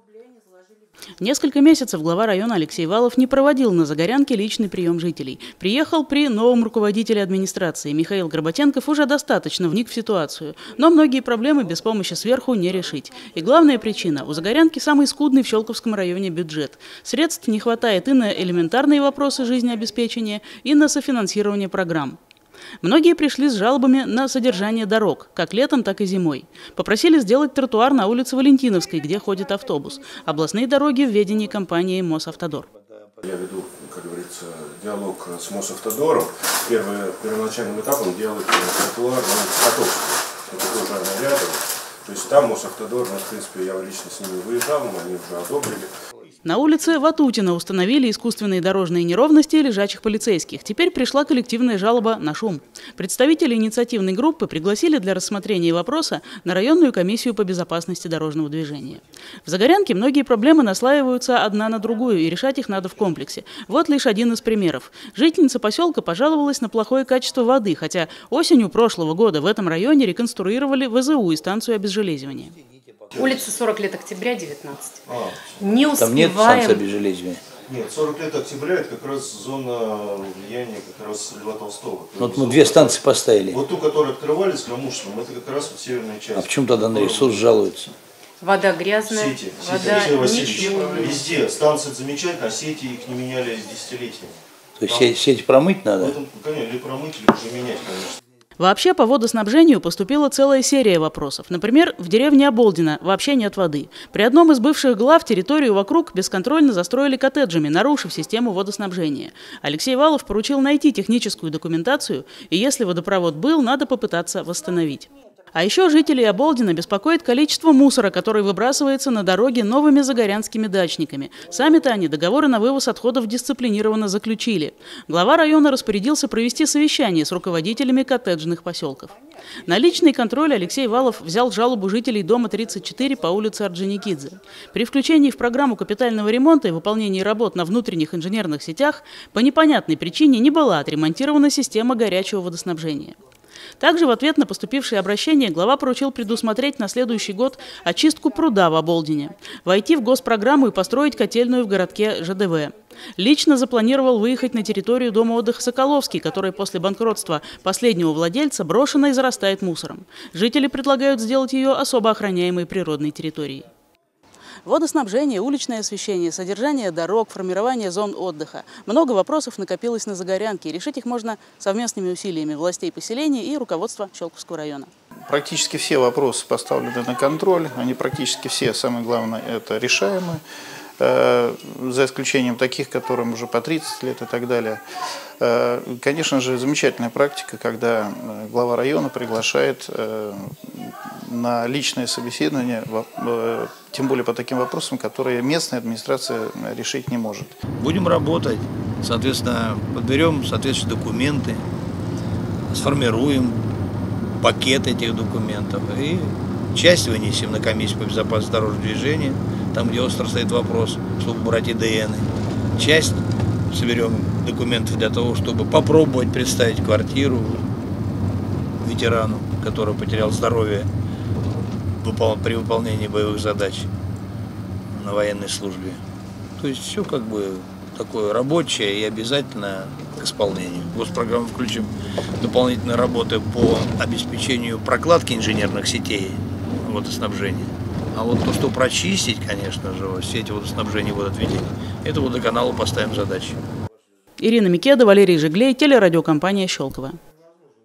Несколько месяцев глава района Алексей Валов не проводил на Загорянке личный прием жителей. Приехал при новом руководителе администрации. Михаил Горбатенков уже достаточно вник в ситуацию. Но многие проблемы без помощи сверху не решить. И главная причина – у Загорянки самый скудный в Щелковском районе бюджет. Средств не хватает и на элементарные вопросы жизнеобеспечения, и на софинансирование программ. Многие пришли с жалобами на содержание дорог, как летом, так и зимой. Попросили сделать тротуар на улице Валентиновской, где ходит автобус. Областные дороги в ведении компании Мосавтодор. Я веду, как говорится, диалог с Мосавтодором. Первоначальным этапом делать тротуар на Котовской. Это тоже рядом. То есть там Мосавтодор, в принципе, я лично с ними выезжал, они уже одобрили. На улице Ватутина установили искусственные дорожные неровности лежачих полицейских. Теперь пришла коллективная жалоба на шум. Представители инициативной группы пригласили для рассмотрения вопроса на районную комиссию по безопасности дорожного движения. В Загорянке многие проблемы наслаиваются одна на другую, и решать их надо в комплексе. Вот лишь один из примеров. Жительница поселка пожаловалась на плохое качество воды, хотя осенью прошлого года в этом районе реконструировали ВЗУ и станцию обезжелезивания. Улица 40 лет октября, 19. Не успеваем. Там нет станции обезжелезивания? Нет, 40 лет октября это как раз зона влияния как раз Льва Толстого. Вот мы две станции поставили. Вот ту, которую открывали с Громушиным, это как раз вот северная часть. А почему тогда на ресурс жалуются? Вода грязная, сети. вода ничего. Везде станция замечательная, а сети их не меняли десятилетиями. То есть сеть промыть надо? Конечно, или промыть, или уже менять, конечно. Вообще по водоснабжению поступила целая серия вопросов. Например, в деревне Оболдино вообще нет воды. При одном из бывших глав территорию вокруг бесконтрольно застроили коттеджами, нарушив систему водоснабжения. Алексей Валов поручил найти техническую документацию, и если водопровод был, надо попытаться восстановить. А еще жителей Оболдина беспокоит количество мусора, который выбрасывается на дороге новыми загорянскими дачниками. Сами-то они договоры на вывоз отходов дисциплинированно заключили. Глава района распорядился провести совещание с руководителями коттеджных поселков. На личный контроль Алексей Валов взял жалобу жителей дома 34 по улице Орджоникидзе. При включении в программу капитального ремонта и выполнении работ на внутренних инженерных сетях по непонятной причине не была отремонтирована система горячего водоснабжения. Также в ответ на поступившее обращение глава поручил предусмотреть на следующий год очистку пруда в Оболдине, войти в госпрограмму и построить котельную в городке ЖДВ. Лично запланировал выехать на территорию дома отдыха «Соколовский», который после банкротства последнего владельца брошена и зарастает мусором. Жители предлагают сделать ее особо охраняемой природной территорией. Водоснабжение, уличное освещение, содержание дорог, формирование зон отдыха. Много вопросов накопилось на Загорянке. Решить их можно совместными усилиями властей поселения и руководства Щелковского района. Практически все вопросы поставлены на контроль. Они практически все, самое главное, это решаемые. За исключением таких, которым уже по 30 лет и так далее. Конечно же, замечательная практика, когда глава района приглашает на личное собеседование, тем более по таким вопросам, которые местная администрация решить не может. Будем работать, соответственно, подберем соответствующие документы, сформируем пакет этих документов и часть вынесем на комиссию по безопасности дорожного движения, там, где остро стоит вопрос, чтобы убрать ИДН. Часть соберем документов для того, чтобы попробовать представить квартиру ветерану, который потерял здоровье при выполнении боевых задач на военной службе. То есть все как бы такое рабочее и обязательно к исполнению. В госпрограмму включим дополнительные работы по обеспечению прокладки инженерных сетей водоснабжения. А вот то, что прочистить, конечно же, сети водоснабжения и водоотведения, это водоканалу поставим задачу. Ирина Микеда, Валерий Жиглей, телерадиокомпания «Щелково».